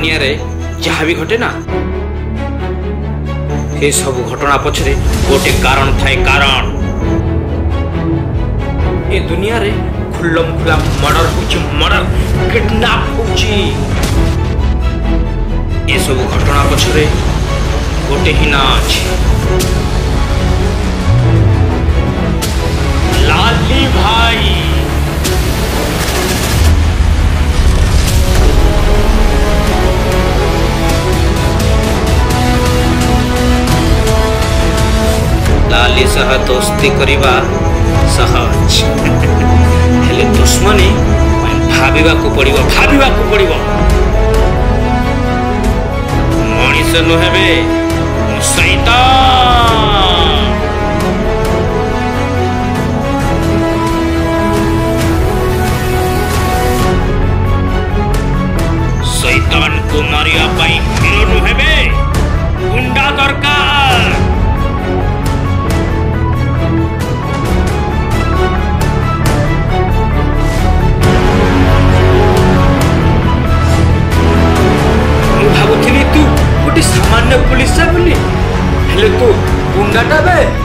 दुनिया रे जहाँ भी घटे ना ये सब घटना पछरे गोटे कारण थाए कारण ये दुनिया रे खुल्लम खुला मर्डर होची मर्डर किडनैप होची ये सब घटना पछरे गोटे ही ना अछि लाली भाई लाली सह दोस्ती करिबा सहज हेले दुश्मनी भाविबा को पड़िबो मनीष नुहेबे शैतान को मारिया पाई हिरो नुहेबे गुंडा दरकार भावुଥିଲି तू गोटे सामान्य पुलिस बोली हेले तू गुंडाटा बे